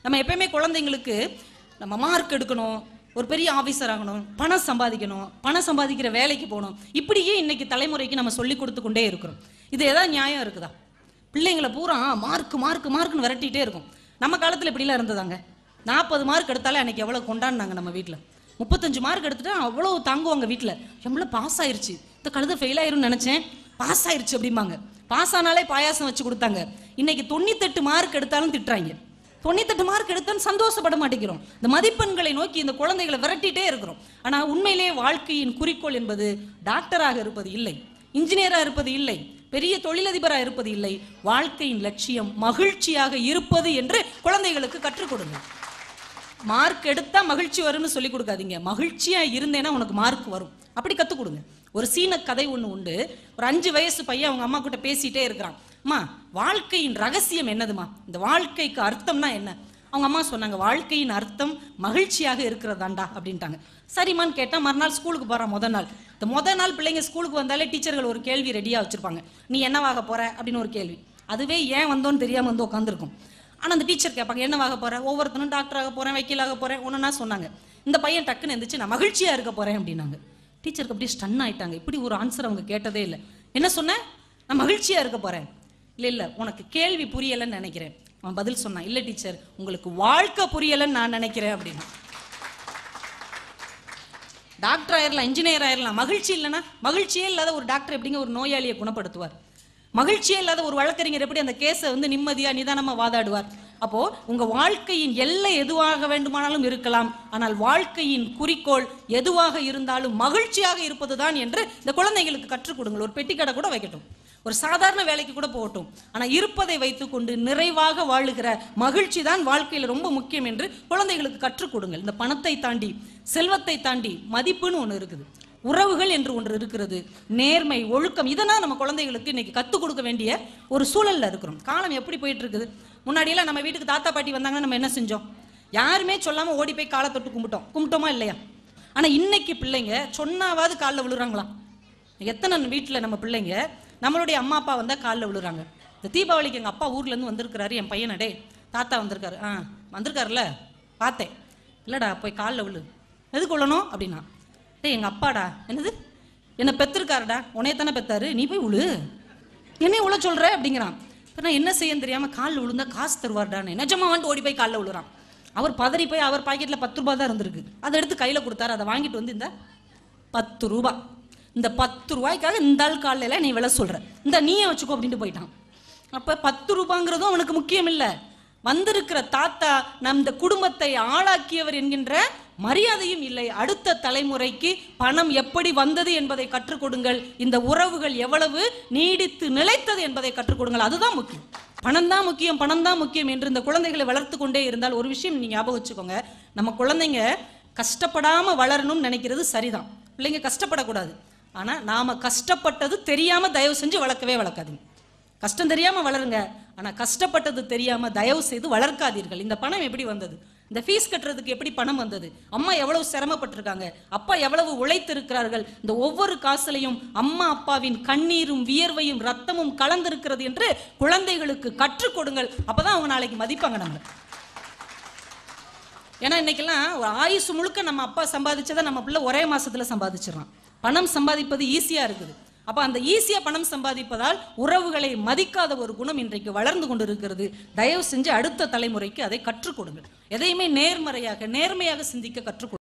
நம்ம எப்பயுமே குழந்தைங்களுக்கு நம்ம மார்க் எடுக்கணும், ஒரு பெரிய ஆஃபீஸர் ஆகணும், பணம் சம்பாதிக்கணும், பணம் சம்பாதிக்கிற வேலைக்கு போகணும், இப்படியே இன்னைக்கு தலைமுறைக்கு நம்ம சொல்லி கொடுத்து கொண்டே இருக்கிறோம். இது ஏதாவது நியாயம் இருக்குதா? பிள்ளைங்களை பூரா மார்க் மார்க் மார்க்னு விரட்டிகிட்டே இருக்கும். நம்ம காலத்தில் இப்படிலாம் இருந்ததாங்க. 40 மார்க் எடுத்தாலே அன்னைக்கு எவ்வளோ கொண்டாடினாங்க நம்ம வீட்டில். 35 மார்க் எடுத்துட்டு அவ்வளோ தாங்குவாங்க வீட்டில். எவ்வளோ பாஸ் ஆயிடுச்சு, இந்த கழுதை ஃபெயில் ஆயிரும்னு நினச்சேன், பாஸ் ஆயிடுச்சு அப்படிம்பாங்க. பாஸ் ஆனாலே பாயாசம் வச்சு கொடுத்தாங்க. இன்னைக்கு 98 மார்க் எடுத்தாலும் திட்டுறாங்க. 98 மார்க் எடுத்தாலும் சந்தோஷப்பட மாட்டேங்கிறோம். இந்த மதிப்பெண்களை நோக்கி இந்த குழந்தைகளை விரட்டிகிட்டே இருக்கிறோம். ஆனால் உண்மையிலே வாழ்க்கையின் குறிக்கோள் என்பது டாக்டராக இருப்பது இல்லை, இன்ஜினியராக இருப்பது இல்லை, பெரிய தொழிலதிபராக இருப்பது இல்லை. வாழ்க்கையின் லட்சியம் மகிழ்ச்சியாக இருப்பது என்று குழந்தைகளுக்கு கற்றுக் கொடுங்க. மார்க் எடுத்தா மகிழ்ச்சி வரும்னு சொல்லி கொடுக்காதீங்க. மகிழ்ச்சியா இருந்தேன்னா உனக்கு மார்க் வரும், அப்படி கற்றுக் கொடுங்க. ஒரு சீன கதை ஒன்று உண்டு. ஒரு 5 வயசு பையன் அவங்க அம்மா கிட்ட பேசிட்டே இருக்கிறான். அம்மா, வாழ்க்கையின் ரகசியம் என்னதுமா, இந்த வாழ்க்கைக்கு அர்த்தம்னா என்ன? அவங்க அம்மா சொன்னாங்க, வாழ்க்கையின் அர்த்தம் மகிழ்ச்சியாக இருக்கிறதாண்டா அப்படின்ட்டாங்க. சரிம்மான்னு கேட்டால் மறுநாள் ஸ்கூலுக்கு போகிறான். முதல் நாள் பிள்ளைங்க ஸ்கூலுக்கு வந்தாலே டீச்சர்கள் ஒரு கேள்வி ரெடியாக வச்சுருப்பாங்க. நீ என்னவாக போகிற அப்படின்னு ஒரு கேள்வி. அதுவே ஏன் வந்தோன்னு தெரியாமல் வந்து உட்காந்துருக்கும். ஆனால் அந்த டீச்சர் கேட்பாங்க, என்னவாக போகிற? ஒவ்வொருத்தனும் டாக்டராக போகிறேன், வக்கீலாக போகிறேன், ஒன்றுனா சொன்னாங்க. இந்த பையன் டக்குன்னு இருந்துச்சு, நான் மகிழ்ச்சியாக இருக்க போகிறேன் அப்படின்னாங்க. டீச்சருக்கு அப்படியே ஸ்டன் ஆயிட்டாங்க. இப்படி ஒரு ஆன்சர் அவங்க கேட்டதே இல்லை. என்ன சொன்னேன்? நான் மகிழ்ச்சியாக இருக்க போகிறேன். இல்லை உனக்கு கேள்வி புரியலைன்னு நினைக்கிறேன். அவன் பதில் சொன்னான், இல்லை டீச்சர், உங்களுக்கு வாழ்க்கை புரியலைன்னு நான் நினைக்கிறேன் அப்படின்னு. டாக்டர் ஆயிடலாம், இன்ஜினியர் ஆயிடலாம், மகிழ்ச்சி இல்லைன்னா? மகிழ்ச்சியே இல்லாத ஒரு டாக்டர் எப்படிங்க ஒரு நோயாளியை குணப்படுத்துவார்? மகிழ்ச்சியே இல்லாத ஒரு வழக்கறிஞர் எப்படி அந்த கேஸை நிம்மதியாக நிதானமாக வாதாடுவார்? அப்போ உங்க வாழ்க்கையின் எல்லை எதுவாக வேண்டுமானாலும் இருக்கலாம், ஆனால் வாழ்க்கையின் குறிக்கோள் எதுவாக இருந்தாலும் மகிழ்ச்சியாக இருப்பதுதான் என்று இந்த குழந்தைகளுக்கு கற்றுக் கொடுங்கள். ஒரு பெட்டிக்கடை கூட வைக்கட்டும், ஒரு சாதாரண வேலைக்கு கூட போகட்டும், ஆனால் இருப்பதை வைத்துக்கொண்டு நிறைவாக வாழுகிற மகிழ்ச்சி தான் வாழ்க்கையில் ரொம்ப முக்கியம் என்று குழந்தைகளுக்கு கற்றுக் கொடுங்கள். இந்த பணத்தை தாண்டி, செல்வத்தை தாண்டி மதிப்புன்னு ஒன்று இருக்குது, உறவுகள் என்று ஒன்று இருக்கிறது, நேர்மை, ஒழுக்கம். இதெல்லாம் நம்ம குழந்தைகளுக்கு இன்னைக்கு கற்றுக் கொடுக்க வேண்டிய ஒரு சூழல்ல இருக்கிறோம். காலம் எப்படி போயிட்டு இருக்குது? முன்னாடியெல்லாம் நம்ம வீட்டுக்கு தாத்தா பாட்டி வந்தாங்கன்னா நம்ம என்ன செஞ்சோம்? யாருமே சொல்லாமல் ஓடி போய் காலை தொட்டு கும்பிட்டோமா இல்லையா? ஆனால் இன்னைக்கு பிள்ளைங்க சொன்னாவது காலில் விழுறாங்களா? எத்தனை வீட்டில் நம்ம பிள்ளைங்க நம்மளுடைய அம்மா அப்பா வந்தால் காலில் விழுறாங்க. இந்த தீபாவளிக்கு எங்கள் அப்பா ஊர்லேருந்து வந்திருக்கிறாரு, என் பையனடே தாத்தா வந்திருக்காரு. வந்திருக்காருல்ல, பார்த்தேன். இல்லைடா, போய் காலில் விழு. எதுக்கு விழணும் அப்படின்னா, எங்கள் அப்பாடா. என்னது? என்னை பெற்றிருக்காருடா, உன்னைய தானே பெத்தாரு, நீ போய் விழு, என்னைய உள்ள சொல்கிற அப்படிங்கிறான். இப்போ நான் என்ன செய்யன்னு தெரியாமல் காலில் விழுந்தா காசு தருவார்டான்னு நிஜமா வந்துட்டு ஓடி போய் காலில் விழுறான். அவர் பதறி போய் அவர் பாக்கெட்டில் 10 ரூபா தான் இருந்திருக்கு, அதை எடுத்து கையில் கொடுத்தாரு. அதை வாங்கிட்டு இந்த 10 ரூபா, இந்த 10 ரூபாய்க்காக இந்த ஆள் காலையில் நீ விலை சொல்கிற, இந்த நீயே வச்சுக்கோ அப்படின்ட்டு போயிட்டான். அப்போ 10 ரூபாங்கிறதும் அவனுக்கு முக்கியம் இல்லை. வந்திருக்கிற தாத்தா நம் இந்த குடும்பத்தை ஆளாக்கியவர் என்கின்ற மரியாதையும் இல்லை. அடுத்த தலைமுறைக்கு பணம் எப்படி வந்தது என்பதை கற்றுக் கொடுங்கள். இந்த உறவுகள் எவ்வளவு நீடித்து நிலைத்தது என்பதை கற்றுக் கொடுங்கள். அதுதான் முக்கியம். பணம் தான் முக்கியம், பணம் தான் முக்கியம் என்று இந்த குழந்தைகளை வளர்த்து கொண்டே இருந்தால் ஒரு விஷயம் நீங்க ஞாபகம் வச்சுக்கோங்க, நம்ம குழந்தைங்க கஷ்டப்படாம வளரணும்னு நினைக்கிறது சரிதான். பிள்ளைங்க கஷ்டப்படக்கூடாது. ஆனா நாம கஷ்டப்பட்டது தெரியாம தயவு செஞ்சு வளர்க்கவே வளர்க்காதீங்க. கஷ்டம் தெரியாம வளருங்க, ஆனா கஷ்டப்பட்டது தெரியாம தயவு செய்து வளர்க்காதீர்கள். இந்த பணம் எப்படி வந்தது? இந்த ஃபீஸ் கட்டுறதுக்கு எப்படி பணம் வந்தது? அம்மா எவ்வளவு சிரமப்பட்டிருக்காங்க, அப்பா எவ்வளவு உழைத்திருக்கிறார்கள், இந்த ஒவ்வொரு காசுலையும் அம்மா அப்பாவின் கண்ணீரும் வியர்வையும் ரத்தமும் கலந்திருக்கிறது என்று குழந்தைகளுக்கு கற்றுக் கொடுங்கள். அப்பதான் அவங்க நாளைக்கு மதிப்பாங்க நம்ம. ஏன்னா இன்னைக்கெல்லாம் ஒரு ஆயுசு முழுக்க நம்ம அப்பா சம்பாதிச்சதை நம்ம பிள்ளை ஒரே மாசத்துல சம்பாதிச்சிடறான். பணம் சம்பாதிப்பது ஈஸியா இருக்குது. அப்ப அந்த ஈஸியா பணம் சம்பாதிப்பதால் உறவுகளை மதிக்காத ஒரு குணம் இன்றைக்கு வளர்ந்து கொண்டிருக்கிறது. தயவு செஞ்சு அடுத்த தலைமுறைக்கு அதை கற்றுக் கொடுங்கள். எதையுமே நேர்மையாக சிந்திக்க கற்றுக் கொடுங்கள்.